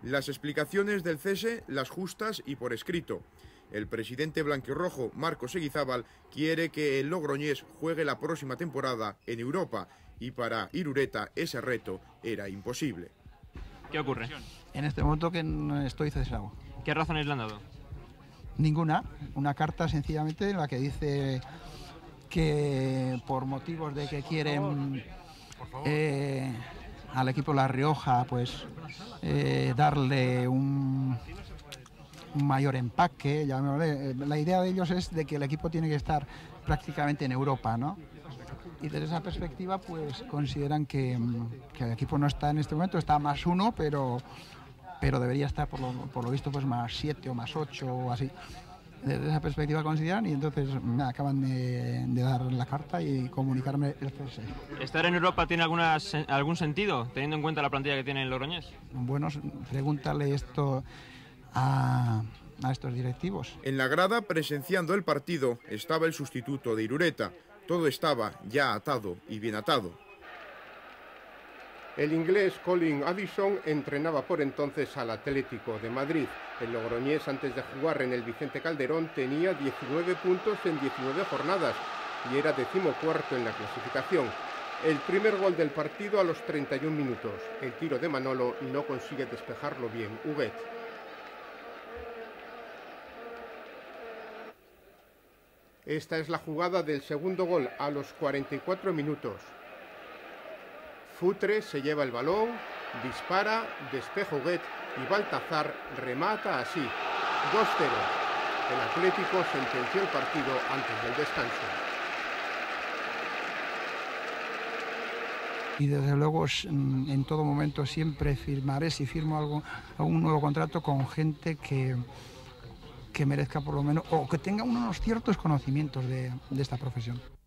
Las explicaciones del cese, las justas y por escrito. El presidente blanquirrojo, Marcos Eguizábal, quiere que el logroñés juegue la próxima temporada en Europa y para Irureta ese reto era imposible. ¿Qué ocurre? En este momento que no estoy cesado. ¿Qué razones le han dado? Ninguna. Una carta sencillamente en la que dice que por motivos de que quieren al equipo La Rioja pues darle un mayor empaque. La idea de ellos es de que el equipo tiene que estar prácticamente en Europa, ¿no? Y desde esa perspectiva pues consideran que el equipo no está en este momento, está +1, pero debería estar por lo visto pues +7 o +8 o así. Desde esa perspectiva consideran, y entonces me acaban de dar la carta y comunicarme el cese. ¿Estar en Europa tiene algún sentido, teniendo en cuenta la plantilla que tiene el Logroñés? Bueno, pregúntale esto a estos directivos. En la grada, presenciando el partido, estaba el sustituto de Irureta. Todo estaba ya atado y bien atado. El inglés Colin Addison entrenaba por entonces al Atlético de Madrid. El logroñés, antes de jugar en el Vicente Calderón, tenía 19 puntos en 19 jornadas y era 14º en la clasificación. El primer gol del partido a los 31 minutos. El tiro de Manolo no consigue despejarlo bien Huguet. Esta es la jugada del segundo gol a los 44 minutos. Futre se lleva el balón, dispara, despeja Huguet y Baltazar remata así. 2-0. El Atlético sentenció el partido antes del descanso. Y desde luego en todo momento siempre firmaré, si firmo algún nuevo contrato, con gente que merezca por lo menos, o que tenga unos ciertos conocimientos de esta profesión.